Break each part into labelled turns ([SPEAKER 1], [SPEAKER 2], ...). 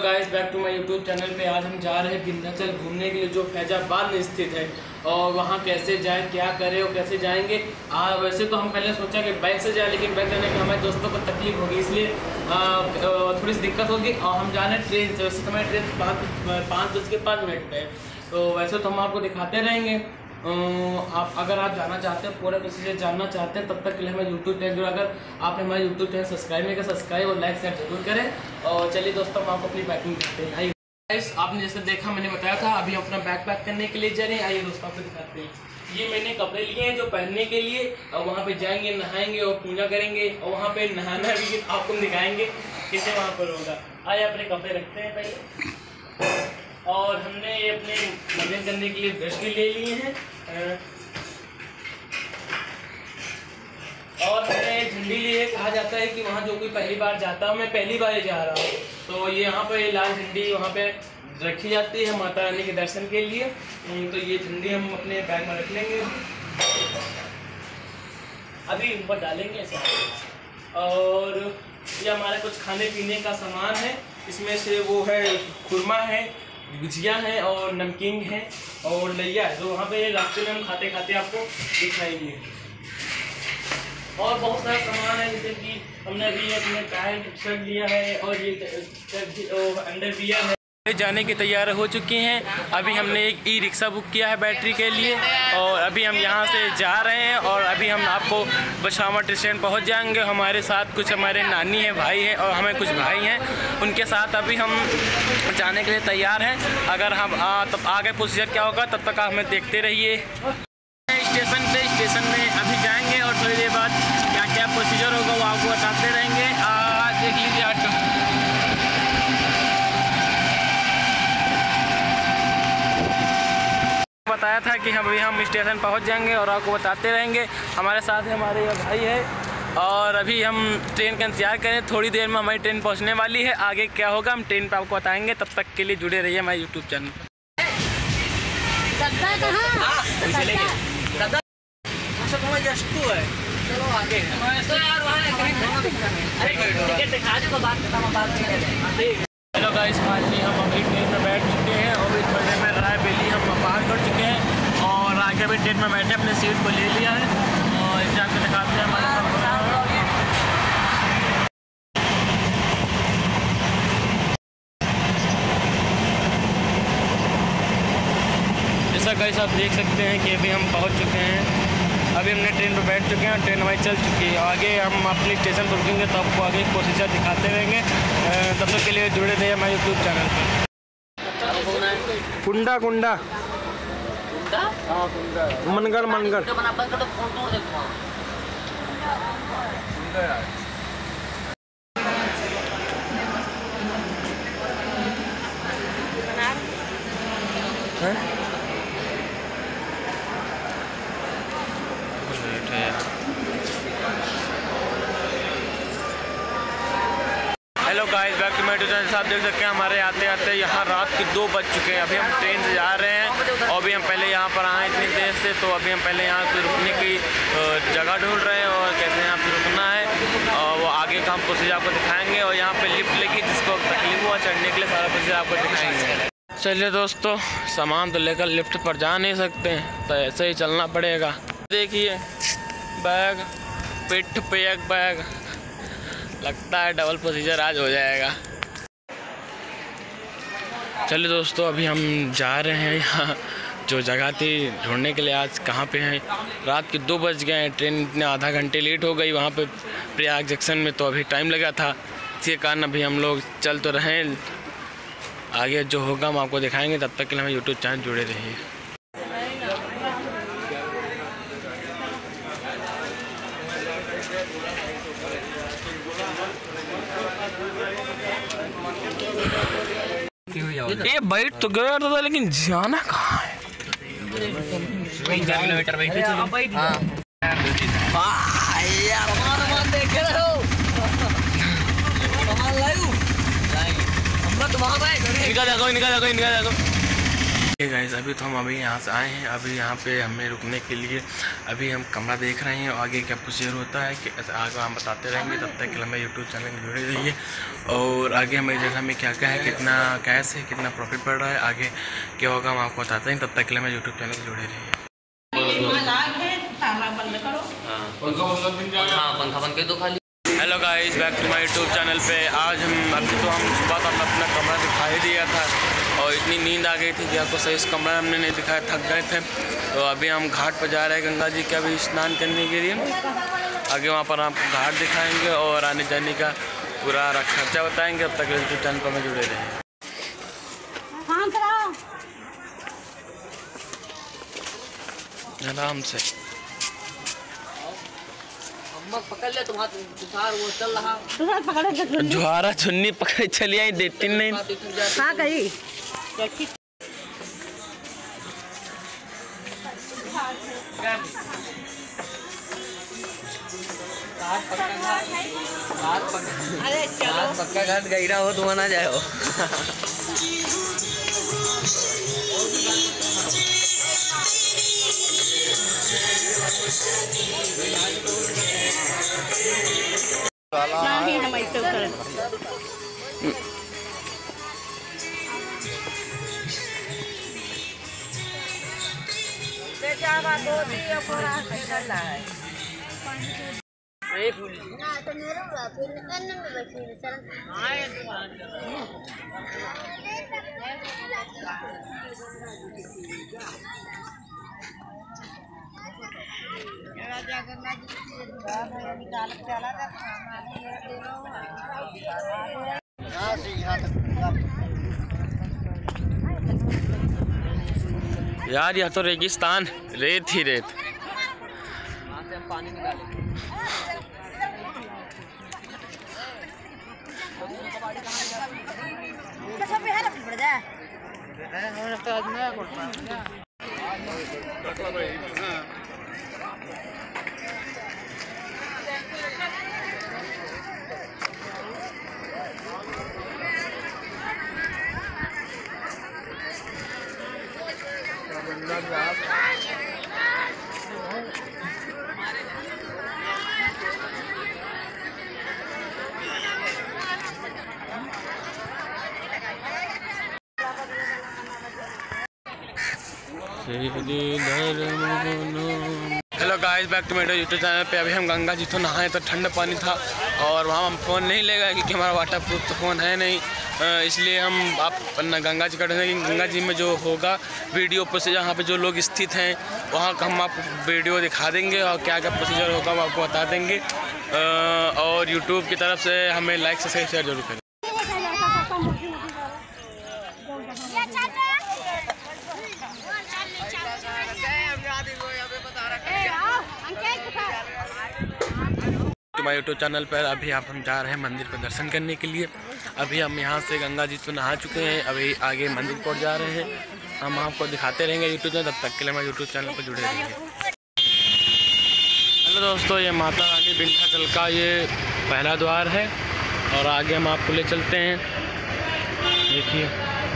[SPEAKER 1] Guys, back to my YouTube channel पे। आज हम जा रहे हैं विंध्याचल घूमने के लिए, जो फैजाबाद में स्थित है। और वहाँ कैसे जाएं, क्या करें और कैसे जाएंगे। वैसे तो हम पहले सोचा कि बाइक से जाए, लेकिन बाइक जाने के हमारे दोस्तों को तकलीफ होगी, इसलिए थोड़ी सी दिक्कत होगी। और हम जा रहे हैं ट्रेन से। वैसे हमारी ट्रेन 5:05 पे है, तो वैसे तो हम आपको दिखाते रहेंगे। अगर आप जाना चाहते हैं, पूरा प्रोसीजर जानना चाहते हैं, तब तक के लिए हमारे यूट्यूब चैनल, अगर आपने हमारे यूट्यूब चैनल सब्सक्राइब नहीं किया, सब्सक्राइब और लाइक शेयर जरूर करें। और चलिए दोस्तों, हम आपको अपनी पैकिंग करते हैं। आइए गाइस, आपने जैसे देखा, मैंने बताया था, अभी हम अपना बैग पैक करने के लिए जा रहे हैं। आइए दोस्तों, आपको दिखाते हैं। ये मैंने कपड़े लिए हैं जो पहनने के लिए, और वहाँ पे जाएंगे, नहाएंगे और पूजा करेंगे। और वहाँ पे नहाना भी आपको दिखाएंगे कैसे वहाँ पर होगा। आइए अपने कपड़े रखते हैं पहले। और हमने ये अपने मंदिर करने के लिए ब्रश भी ले लिए हैं, और हमने झंडी लिए। कहा जाता है कि वहाँ जो कोई पहली बार जाता है, मैं पहली बार ही जा रहा हूँ, तो ये यहाँ पे लाल झंडी वहाँ पे रखी जाती है माता रानी के दर्शन के लिए। तो ये झंडी हम अपने बैग में रख लेंगे, अभी ऊपर डालेंगे ऐसा। और ये हमारा कुछ खाने पीने का सामान है, इसमें से वो है खुरमा है, गुजिया है और नमकीन है और लैया है, जो वहाँ पे रास्ते में हम खाते खाते आपको दिखाएंगे। और बहुत सारा सामान है, जैसे कि हमने अभी अपने पैंट शर्ट लिया है, और ये अंडरवियर है। जाने की तैयार हो चुकी हैं। अभी हमने एक ई रिक्शा बुक किया है बैटरी के लिए, और अभी हम यहाँ से जा रहे हैं। और अभी हम आपको बशामठ स्टैंड पहुँच जाएंगे। हमारे साथ कुछ हमारे नानी है, भाई है, और हमें कुछ भाई हैं, उनके साथ अभी हम जाने के लिए तैयार हैं। अगर हम तब आगे प्रोसीजर क्या होगा, तब तक आप हमें देखते रहिए। स्टेशन में अभी जाएंगे, और थोड़ी देर बाद क्या क्या प्रोसीजर होगा वो आपको बताते रहेंगे। देख लीजिए ऑटो। बताया था कि अभी हम स्टेशन पहुंच जाएंगे और आपको बताते रहेंगे। हमारे साथ हमारे भाई है, और अभी हम ट्रेन का इंतजार करें। थोड़ी देर में हमारी ट्रेन पहुंचने वाली है। आगे क्या होगा हम ट्रेन पे आपको बताएंगे, तब तक के लिए जुड़े रहिए हमारे यूट्यूब चैनल पर। हेलो गाइस, फाइनली हम अभी ट्रेन में बैठ चुके हैं, और अभी थोड़ी देर में रायबरेली हम पार कर चुके हैं, और आगे भी ट्रेन में बैठे अपने सीट को ले लिया है। और इसे आपको दिखाते हैं हमारे जैसा गाइस आप देख सकते हैं कि अभी हम पहुंच चुके हैं। अभी हमने ट्रेन पर बैठ चुके हैं, ट्रेन हमारी चल चुकी है। आगे हम अपने स्टेशन पर रुकेंगे, तो आपको आगे प्रोसीजर दिखाते रहेंगे। तब तक के लिए जुड़े रहिए हमारे यूट्यूब चैनल पर। Kunda Kunda Mangarh Mangarh hello guys, back to my YouTube channel. आप देख सकते हैं हमारे आते आते यहाँ रात के 2 बज चुके हैं। अभी हम ट्रेन से जा रहे हैं, और अभी हम पहले यहाँ पर आए इतनी देर से, तो अभी हम पहले यहाँ पे रुकने की जगह ढूंढ रहे हैं, और कैसे यहाँ पे रुकना है, और वो आगे का हम प्रोसीजर आपको दिखाएंगे। और यहाँ पे लिफ्ट लेके जिसको तकलीफ हुआ चढ़ने के लिए, सारा प्रोसीजर आपको दिखाएंगे। चलिए दोस्तों, सामान तो लेकर लिफ्ट पर जा नहीं सकते हैं, तो ऐसे ही चलना पड़ेगा। देखिए बैग, पिठ पे एक बैग, लगता है डबल प्रोसीजर आज हो जाएगा। चलिए दोस्तों, अभी हम जा रहे हैं यहाँ जो जगह थी ढूंढने के लिए। आज कहाँ पे हैं, रात के 2 बज गए हैं। ट्रेन इतने आधा घंटे लेट हो गई वहाँ पे प्रयाग जंक्शन में, तो अभी टाइम लगा था। इसी कारण अभी हम लोग चल तो रहे हैं। आगे जो होगा हम आपको दिखाएंगे, तब तक के लिए हमें यूट्यूब चैनल जुड़े रहिए। ये बैठ तो गया था, लेकिन जाना कहाँ है? 4 किलोमीटर बैठे इनका देखो। गाइस अभी तो हम यहाँ से आए हैं। अभी यहाँ पे हमें रुकने के लिए अभी हम कमरा देख रहे हैं। आगे क्या प्रोसीजर होता है कि आगे हम बताते रहेंगे। तब तक के लिए हमें यूट्यूब चैनल में जुड़े रहिए और आगे हमें जगह में क्या क्या है, कितना कैश है, कितना प्रॉफिट पड़ रहा है, आगे क्या होगा हम आपको बताते हैं। तब तक के लिए हमें यूट्यूब चैनल में जुड़े रहिए।
[SPEAKER 2] पंखा बंद कर दो खाली।
[SPEAKER 1] Hello guys, back to my YouTube channel पे। आज अभी तो हम सुबह का अपना कमरा दिखाई दिया था और इतनी नींद आ गई थी कि आपको सही इस कमरा हमने नहीं दिखाया, थक गए थे। तो अभी हम घाट पर जा रहे हैं गंगा जी का भी स्नान करने के लिए। आगे वहाँ पर आपको घाट दिखाएंगे और आने जाने का पूरा खर्चा बताएंगे। अब तक यूट्यूब चैनल पर में जुड़े रहें। आराम से
[SPEAKER 2] पकड़ ले तुम्हारा वो चल रहा
[SPEAKER 1] जुहारा चुन्नी पकड़े चली आई देती नहीं
[SPEAKER 3] गई।
[SPEAKER 2] पक्का घाट गईरा हो तुम ना जाए हो।
[SPEAKER 1] यार यह तो रेगिस्तान, रेत ही रेत।
[SPEAKER 2] पानी निकाले
[SPEAKER 1] hello guys, back to my YouTube channel पे। अभी हम गंगा जी तो नहाए तो ठंडा पानी था और वहाँ हम फ़ोन नहीं ले गए क्योंकि हमारा वाटर प्रूफ तो फ़ोन है नहीं। इसलिए हम आप गंगा जी का गंगा जी में जो होगा वीडियो प्रोसीजर, जहाँ पे जो लोग स्थित हैं वहाँ का हम आपको वीडियो दिखा देंगे और क्या क्या प्रोसीजर होगा वो आपको बता देंगे। और यूट्यूब की तरफ से हमें लाइक से शेयर जरूर करें। हमारे यूट्यूब चैनल पर अभी हम जा रहे हैं मंदिर पर दर्शन करने के लिए। अभी हम यहाँ से गंगा जी तो नहा चुके हैं, अभी आगे मंदिर पर जा रहे हैं। हम आपको दिखाते रहेंगे यूट्यूब चैनल, तब तक के लिए हमारे यूट्यूब चैनल पर जुड़े रहेंगे। हेलो दोस्तों, ये माता रानी विंध्याचल का ये पहला द्वार है और आगे हम आपको ले चलते हैं। देखिए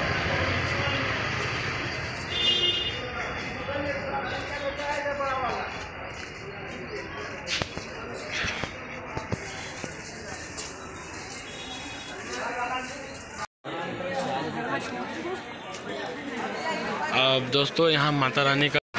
[SPEAKER 1] अब दोस्तों यहाँ माता रानी का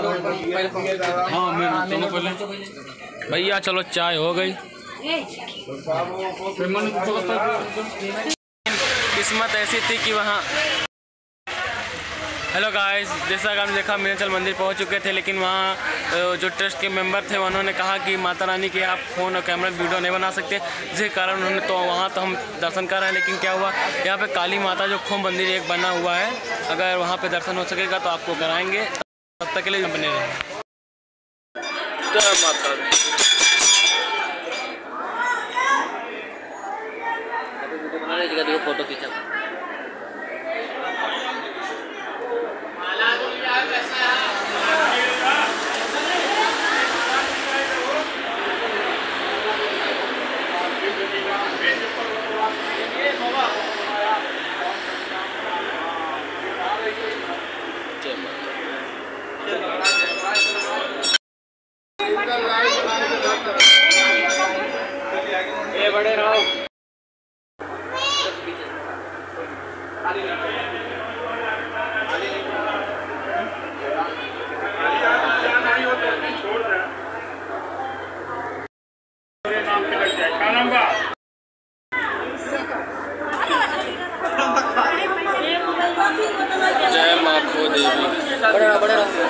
[SPEAKER 1] भैया चलो चाय हो गई। किस्मत ऐसी थी कि वहाँ हेलो गाइस, जैसा कि हमने देखा मीनाचल मंदिर पहुंच चुके थे, लेकिन वहाँ जो ट्रस्ट के मेंबर थे उन्होंने कहा कि माता रानी के आप फ़ोन और कैमरा वीडियो नहीं बना सकते, जिसके कारण उन्होंने तो वहाँ तो हम दर्शन कर रहे हैं। लेकिन क्या हुआ, यहाँ पे काली माता जो खूब मंदिर एक बना हुआ है, अगर वहाँ पे दर्शन हो सकेगा तो आपको कराएंगे। तब तक के लिए बने रहें। जय माता दी।
[SPEAKER 2] देखो फोटो खींचा।
[SPEAKER 1] ये बड़े रहो। जय माता देवी।
[SPEAKER 2] बड़े रहो।